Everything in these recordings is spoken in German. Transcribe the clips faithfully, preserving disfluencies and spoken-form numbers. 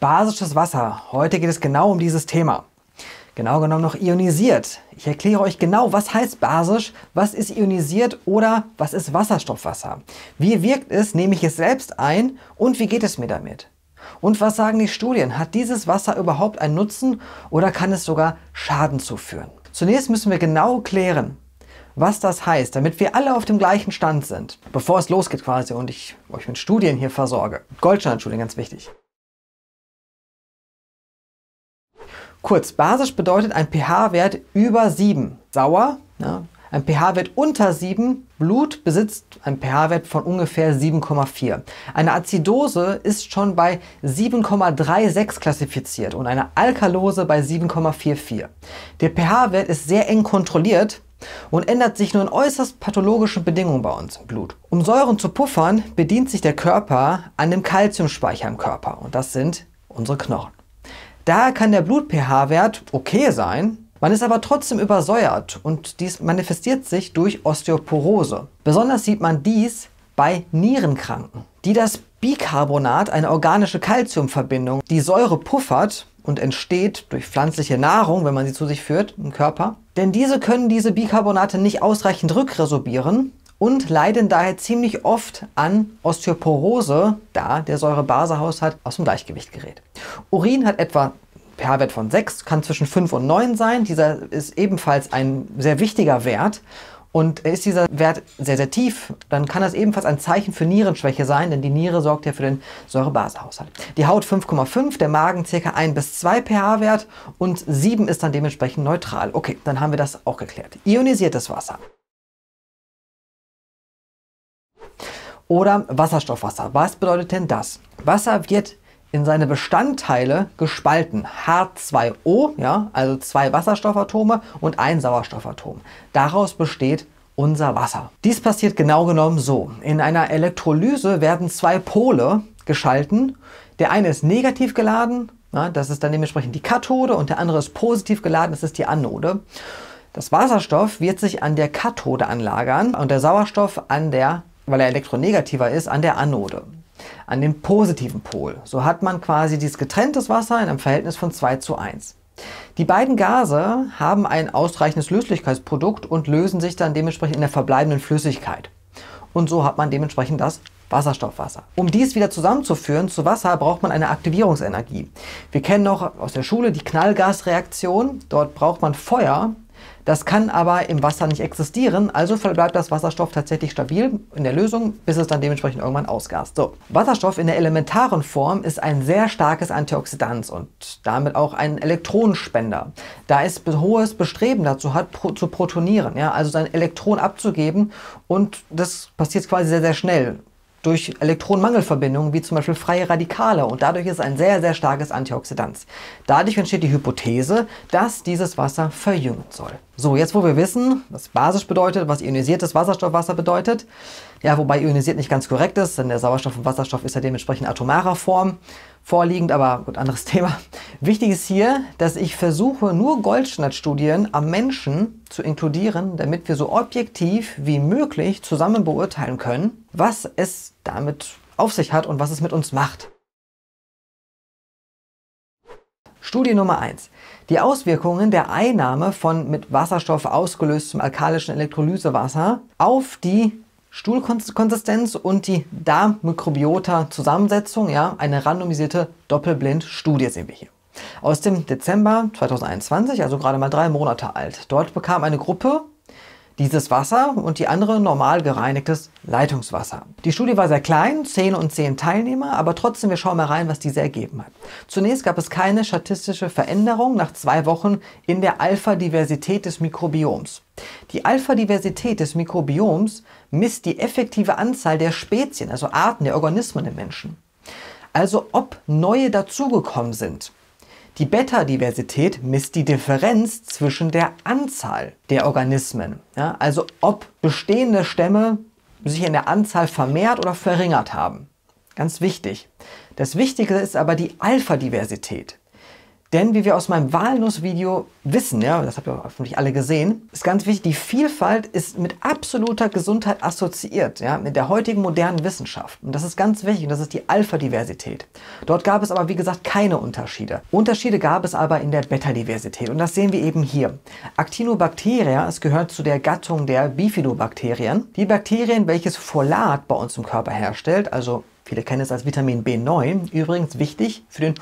Basisches Wasser. Heute geht es genau um dieses Thema. Genau genommen noch ionisiert. Ich erkläre euch genau, was heißt basisch, was ist ionisiert oder was ist Wasserstoffwasser. Wie wirkt es, nehme ich es selbst ein und wie geht es mir damit? Und was sagen die Studien? Hat dieses Wasser überhaupt einen Nutzen oder kann es sogar Schaden zuführen? Zunächst müssen wir genau klären, was das heißt, damit wir alle auf dem gleichen Stand sind, bevor es losgeht quasi und ich euch mit Studien hier versorge. Goldstandardstudien, ganz wichtig. Kurz, basisch bedeutet ein pH-Wert über sieben. Sauer, ja, ein pH-Wert unter sieben. Blut besitzt einen pH-Wert von ungefähr sieben Komma vier. Eine Azidose ist schon bei sieben Komma sechsunddreißig klassifiziert und eine Alkalose bei sieben Komma vierundvierzig. Der pH-Wert ist sehr eng kontrolliert und ändert sich nur in äußerst pathologischen Bedingungen bei uns im Blut. Um Säuren zu puffern, bedient sich der Körper an dem Calciumspeicher im Körper und das sind unsere Knochen. Daher kann der Blut-pH-Wert okay sein, man ist aber trotzdem übersäuert und dies manifestiert sich durch Osteoporose. Besonders sieht man dies bei Nierenkranken, die das Bicarbonat, eine organische Calciumverbindung, die Säure puffert und entsteht durch pflanzliche Nahrung, wenn man sie zu sich führt im Körper. Denn diese können diese Bicarbonate nicht ausreichend rückresorbieren und leiden daher ziemlich oft an Osteoporose, da der Säure-Base-Haushalt aus dem Gleichgewicht gerät. Urin hat etwa pH-Wert von sechs, kann zwischen fünf und neun sein. Dieser ist ebenfalls ein sehr wichtiger Wert. Und ist dieser Wert sehr, sehr tief, dann kann das ebenfalls ein Zeichen für Nierenschwäche sein, denn die Niere sorgt ja für den Säure-Base-Haushalt. Die Haut fünf Komma fünf, der Magen ca. ein bis zwei pH-Wert und sieben ist dann dementsprechend neutral. Okay, dann haben wir das auch geklärt. Ionisiertes Wasser. Oder Wasserstoffwasser. Was bedeutet denn das? Wasser wird in seine Bestandteile gespalten. H zwei O, ja, also zwei Wasserstoffatome und ein Sauerstoffatom. Daraus besteht unser Wasser. Dies passiert genau genommen so. In einer Elektrolyse werden zwei Pole geschalten. Der eine ist negativ geladen, ja, das ist dann dementsprechend die Kathode, und der andere ist positiv geladen, das ist die Anode. Das Wasserstoff wird sich an der Kathode anlagern und der Sauerstoff an der, weil er elektronegativer ist, an der Anode, an dem positiven Pol. So hat man quasi dieses getrenntes Wasser in einem Verhältnis von zwei zu eins. Die beiden Gase haben ein ausreichendes Löslichkeitsprodukt und lösen sich dann dementsprechend in der verbleibenden Flüssigkeit. Und so hat man dementsprechend das Wasserstoffwasser. Um dies wieder zusammenzuführen zu Wasser, braucht man eine Aktivierungsenergie. Wir kennen noch aus der Schule die Knallgasreaktion. Dort braucht man Feuer. Das kann aber im Wasser nicht existieren, also bleibt das Wasserstoff tatsächlich stabil in der Lösung, bis es dann dementsprechend irgendwann ausgast. So. Wasserstoff in der elementaren Form ist ein sehr starkes Antioxidant und damit auch ein Elektronenspender, da es hohes Bestreben dazu hat, pro, zu protonieren, ja, also sein Elektron abzugeben, und das passiert quasi sehr, sehr schnell durch Elektronenmangelverbindungen, wie zum Beispiel freie Radikale, und dadurch ist es ein sehr, sehr starkes Antioxidant. Dadurch entsteht die Hypothese, dass dieses Wasser verjüngen soll. So, jetzt wo wir wissen, was basisch bedeutet, was ionisiertes Wasserstoffwasser bedeutet, ja, wobei ionisiert nicht ganz korrekt ist, denn der Sauerstoff und Wasserstoff ist ja dementsprechend atomarer Form vorliegend, aber gut, anderes Thema. Wichtig ist hier, dass ich versuche, nur Goldstandardstudien am Menschen zu inkludieren, damit wir so objektiv wie möglich zusammen beurteilen können, was es damit auf sich hat und was es mit uns macht. Studie Nummer eins. Die Auswirkungen der Einnahme von mit Wasserstoff ausgelöstem alkalischen Elektrolysewasser auf die Stuhlkonsistenz und die Darmmikrobiota-Zusammensetzung, ja, eine randomisierte Doppelblind-Studie sehen wir hier. Aus dem Dezember zweitausendeinundzwanzig, also gerade mal drei Monate alt. Dort bekam eine Gruppe dieses Wasser und die andere normal gereinigtes Leitungswasser. Die Studie war sehr klein, zehn und zehn Teilnehmer, aber trotzdem, wir schauen mal rein, was diese ergeben hat. Zunächst gab es keine statistische Veränderung nach zwei Wochen in der Alpha-Diversität des Mikrobioms. Die Alpha-Diversität des Mikrobioms misst die effektive Anzahl der Spezien, also Arten der Organismen im Menschen. Also ob neue dazugekommen sind. Die Beta-Diversität misst die Differenz zwischen der Anzahl der Organismen. Ja, also ob bestehende Stämme sich in der Anzahl vermehrt oder verringert haben. Ganz wichtig. Das Wichtige ist aber die Alpha-Diversität. Denn wie wir aus meinem Walnuss-Video wissen, ja, das habt ihr hoffentlich alle gesehen, ist ganz wichtig, die Vielfalt ist mit absoluter Gesundheit assoziiert, ja, mit der heutigen modernen Wissenschaft. Und das ist ganz wichtig, und das ist die Alpha-Diversität. Dort gab es aber, wie gesagt, keine Unterschiede. Unterschiede gab es aber in der Beta-Diversität. Und das sehen wir eben hier. Actinobacteria, es gehört zu der Gattung der Bifidobakterien. Die Bakterien, welches Folat bei uns im Körper herstellt, also viele kennen es als Vitamin B neun, übrigens wichtig für den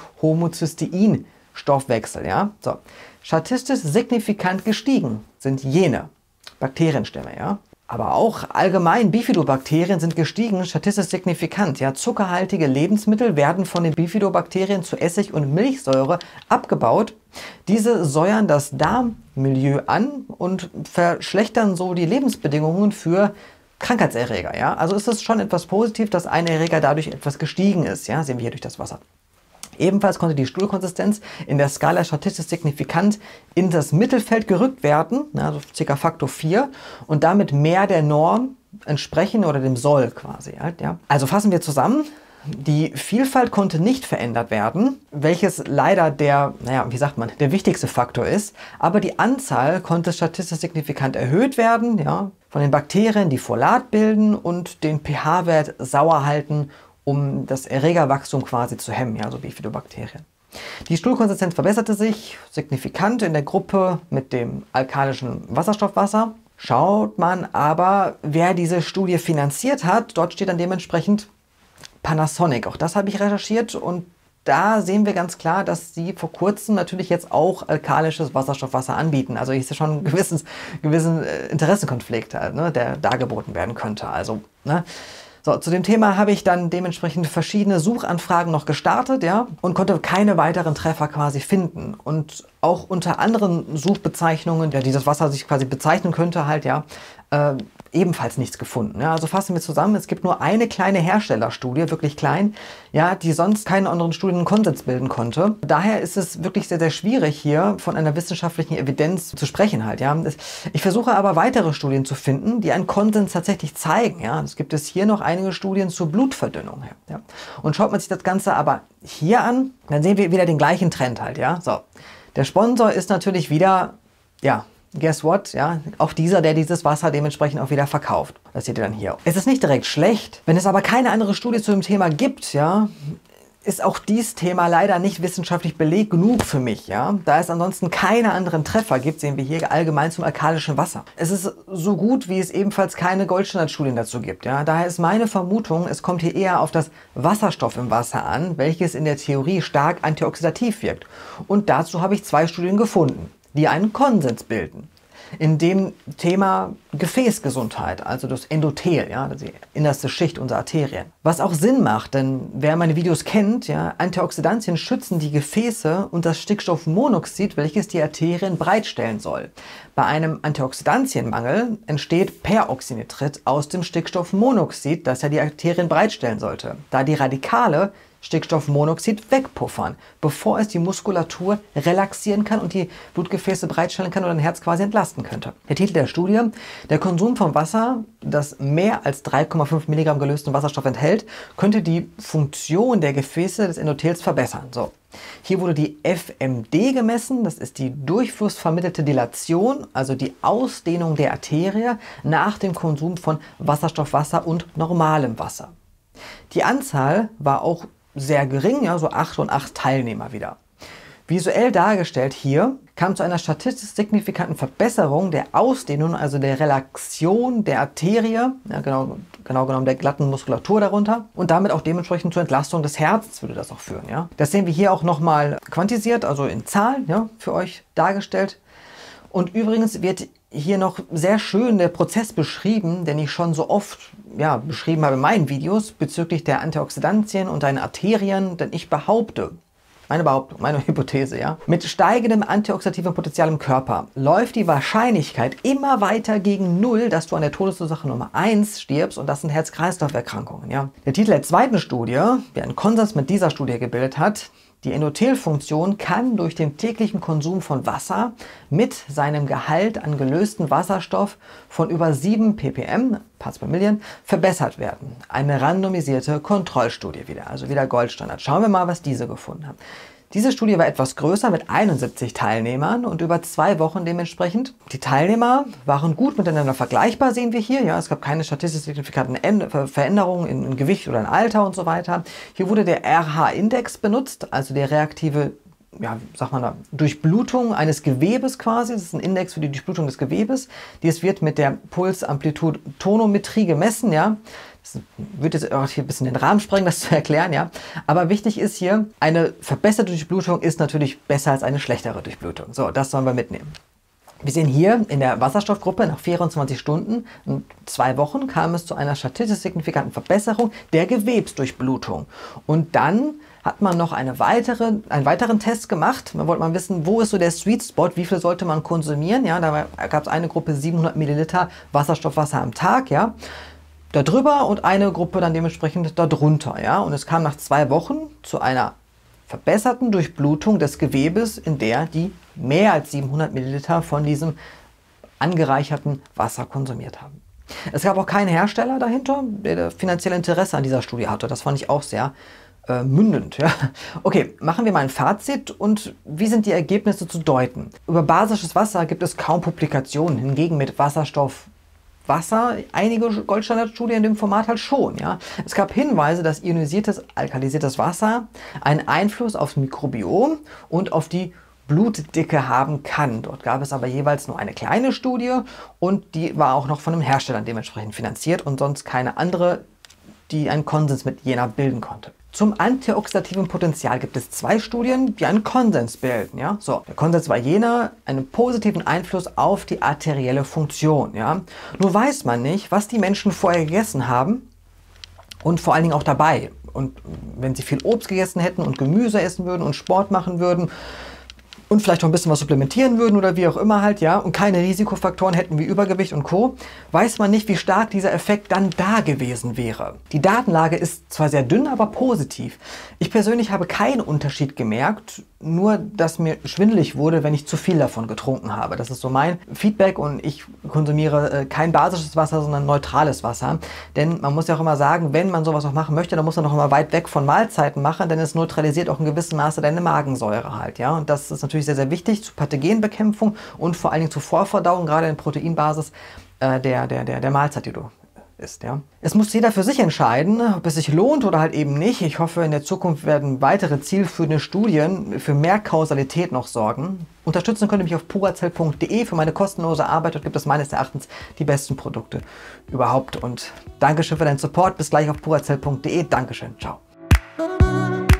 Homocystein-Stoffwechsel. Ja? So. Statistisch signifikant gestiegen sind jene Bakterienstämme. Ja? Aber auch allgemein Bifidobakterien sind gestiegen, statistisch signifikant. Ja? Zuckerhaltige Lebensmittel werden von den Bifidobakterien zu Essig und Milchsäure abgebaut. Diese säuern das Darmmilieu an und verschlechtern so die Lebensbedingungen für Krankheitserreger, ja. Also ist es schon etwas positiv, dass ein Erreger dadurch etwas gestiegen ist, ja. Sehen wir hier durch das Wasser. Ebenfalls konnte die Stuhlkonsistenz in der Skala statistisch signifikant in das Mittelfeld gerückt werden, ja, also ca. Faktor vier, und damit mehr der Norm entsprechen oder dem Soll quasi, halt, ja. Also fassen wir zusammen. Die Vielfalt konnte nicht verändert werden, welches leider der, naja, wie sagt man, der wichtigste Faktor ist. Aber die Anzahl konnte statistisch signifikant erhöht werden, ja, von den Bakterien, die Folat bilden und den pH-Wert sauer halten, um das Erregerwachstum quasi zu hemmen, ja, so Bifidobakterien. Die Stuhlkonsistenz verbesserte sich signifikant in der Gruppe mit dem alkalischen Wasserstoffwasser. Schaut man aber, wer diese Studie finanziert hat, dort steht dann dementsprechend Panasonic. Auch das habe ich recherchiert und da sehen wir ganz klar, dass sie vor kurzem natürlich jetzt auch alkalisches Wasserstoffwasser anbieten. Also ist ja schon ein gewisses, gewissen Interessenkonflikt, halt, ne, der dargeboten werden könnte. Also, ne. So, zu dem Thema habe ich dann dementsprechend verschiedene Suchanfragen noch gestartet, ja, und konnte keine weiteren Treffer quasi finden. Und auch unter anderen Suchbezeichnungen, ja, die das Wasser sich quasi bezeichnen könnte, halt, ja, äh, ebenfalls nichts gefunden. Ja, also fassen wir zusammen, es gibt nur eine kleine Herstellerstudie, wirklich klein, ja, die sonst keine anderen Studien einen Konsens bilden konnte. Daher ist es wirklich sehr, sehr schwierig, hier von einer wissenschaftlichen Evidenz zu sprechen halt. Ja. Ich versuche aber weitere Studien zu finden, die einen Konsens tatsächlich zeigen. Ja. Es gibt es hier noch einige Studien zur Blutverdünnung. Ja. Und schaut man sich das Ganze aber hier an, dann sehen wir wieder den gleichen Trend halt. Ja. So. Der Sponsor ist natürlich wieder, ja, guess what? Ja, auch dieser, der dieses Wasser dementsprechend auch wieder verkauft. Das seht ihr dann hier. Es ist nicht direkt schlecht. Wenn es aber keine andere Studie zu dem Thema gibt, ja, ist auch dieses Thema leider nicht wissenschaftlich belegt genug für mich. Ja? Da es ansonsten keine anderen Treffer gibt, sehen wir hier allgemein zum alkalischen Wasser. Es ist so gut, wie es ebenfalls keine Goldstandardstudien dazu gibt. Ja? Daher ist meine Vermutung, es kommt hier eher auf das Wasserstoff im Wasser an, welches in der Theorie stark antioxidativ wirkt. Und dazu habe ich zwei Studien gefunden, die einen Konsens bilden. In dem Thema Gefäßgesundheit, also das Endothel, ja, die innerste Schicht unserer Arterien. Was auch Sinn macht, denn wer meine Videos kennt, ja, Antioxidantien schützen die Gefäße und das Stickstoffmonoxid, welches die Arterien bereitstellen soll. Bei einem Antioxidantienmangel entsteht Peroxynitrit aus dem Stickstoffmonoxid, das ja die Arterien bereitstellen sollte, da die Radikale Stickstoffmonoxid wegpuffern, bevor es die Muskulatur relaxieren kann und die Blutgefäße bereitstellen kann oder ein Herz quasi entlasten könnte. Der Titel der Studie: Der Konsum von Wasser, das mehr als drei Komma fünf Milligramm gelösten Wasserstoff enthält, könnte die Funktion der Gefäße des Endothels verbessern. So. Hier wurde die F M D gemessen, das ist die durchflussvermittelte Dilation, also die Ausdehnung der Arterie nach dem Konsum von Wasserstoffwasser und normalem Wasser. Die Anzahl war auch sehr gering, ja, so acht und acht Teilnehmer wieder. Visuell dargestellt hier kam zu einer statistisch signifikanten Verbesserung der Ausdehnung, also der Relaxion der Arterie, ja, genau, genau genommen der glatten Muskulatur darunter, und damit auch dementsprechend zur Entlastung des Herzens würde das auch führen. Ja. Das sehen wir hier auch nochmal quantisiert, also in Zahlen, ja, für euch dargestellt. Und übrigens wird hier noch sehr schön der Prozess beschrieben, den ich schon so oft ja, beschrieben habe in meinen Videos bezüglich der Antioxidantien und deinen Arterien, denn ich behaupte, meine Behauptung, meine Hypothese, ja, mit steigendem antioxidativen Potenzial im Körper läuft die Wahrscheinlichkeit immer weiter gegen Null, dass du an der Todesursache Nummer eins stirbst, und das sind Herz-Kreislauf-Erkrankungen. Ja. Der Titel der zweiten Studie, der einen Konsens mit dieser Studie gebildet hat: Die Endothelfunktion kann durch den täglichen Konsum von Wasser mit seinem Gehalt an gelösten Wasserstoff von über sieben ppm, Parts per Million, verbessert werden. Eine randomisierte Kontrollstudie wieder, also wieder Goldstandard. Schauen wir mal, was diese gefunden haben. Diese Studie war etwas größer mit einundsiebzig Teilnehmern und über zwei Wochen dementsprechend. Die Teilnehmer waren gut miteinander vergleichbar, sehen wir hier. Ja, es gab keine statistisch signifikanten Veränderungen in, in Gewicht oder in Alter und so weiter. Hier wurde der R H-Index benutzt, also der reaktive, ja, sagt man da, Durchblutung eines Gewebes quasi. Das ist ein Index für die Durchblutung des Gewebes. Dies wird mit der Pulsamplitude-Tonometrie gemessen, ja. Das wird jetzt auch hier ein bisschen den Rahmen sprengen, das zu erklären, ja. Aber wichtig ist hier, eine verbesserte Durchblutung ist natürlich besser als eine schlechtere Durchblutung. So, das sollen wir mitnehmen. Wir sehen hier in der Wasserstoffgruppe nach vierundzwanzig Stunden und zwei Wochen kam es zu einer statistisch signifikanten Verbesserung der Gewebsdurchblutung. Und dann hat man noch eine weitere, einen weiteren Test gemacht. Man wollte mal wissen, wo ist so der Sweet Spot, wie viel sollte man konsumieren. Ja, da gab es eine Gruppe siebenhundert Milliliter Wasserstoffwasser am Tag, ja. Darüber und eine Gruppe dann dementsprechend darunter, ja. Und es kam nach zwei Wochen zu einer verbesserten Durchblutung des Gewebes, in der die mehr als siebenhundert Milliliter von diesem angereicherten Wasser konsumiert haben. Es gab auch keinen Hersteller dahinter, der finanzielle Interesse an dieser Studie hatte. Das fand ich auch sehr äh, mündend. Ja. Okay, machen wir mal ein Fazit und wie sind die Ergebnisse zu deuten? Über basisches Wasser gibt es kaum Publikationen, hingegen mit Wasserstoff Wasser, einige Goldstandardstudien in dem Format halt schon. Ja. Es gab Hinweise, dass ionisiertes, alkalisiertes Wasser einen Einfluss aufs Mikrobiom und auf die Blutdicke haben kann. Dort gab es aber jeweils nur eine kleine Studie und die war auch noch von einem Hersteller dementsprechend finanziert und sonst keine andere, die einen Konsens mit jener bilden konnte. Zum antioxidativen Potenzial gibt es zwei Studien, die einen Konsens bilden. Ja? So, der Konsens war jener, einen positiven Einfluss auf die arterielle Funktion. Ja? Nur weiß man nicht, was die Menschen vorher gegessen haben und vor allen Dingen auch dabei. Und wenn sie viel Obst gegessen hätten und Gemüse essen würden und Sport machen würden, und vielleicht noch ein bisschen was supplementieren würden oder wie auch immer halt, ja, und keine Risikofaktoren hätten wie Übergewicht und Co., weiß man nicht, wie stark dieser Effekt dann da gewesen wäre. Die Datenlage ist zwar sehr dünn, aber positiv. Ich persönlich habe keinen Unterschied gemerkt, nur dass mir schwindelig wurde, wenn ich zu viel davon getrunken habe. Das ist so mein Feedback und ich konsumiere äh, kein basisches Wasser, sondern neutrales Wasser. Denn man muss ja auch immer sagen, wenn man sowas auch machen möchte, dann muss man auch immer weit weg von Mahlzeiten machen, denn es neutralisiert auch in gewissem Maße deine Magensäure halt, ja. Und das ist natürlich sehr, sehr wichtig zur Pathogenbekämpfung und vor allen Dingen zur Vorverdauung, gerade in Proteinbasis äh, der, der, der, der Mahlzeit, die du isst, ja. Es muss jeder für sich entscheiden, ob es sich lohnt oder halt eben nicht. Ich hoffe, in der Zukunft werden weitere zielführende Studien für mehr Kausalität noch sorgen. Unterstützen könnt ihr mich auf purazell punkt de für meine kostenlose Arbeit. Dort gibt es meines Erachtens die besten Produkte überhaupt. Und Dankeschön für deinen Support. Bis gleich auf purazell punkt de. Dankeschön. Ciao.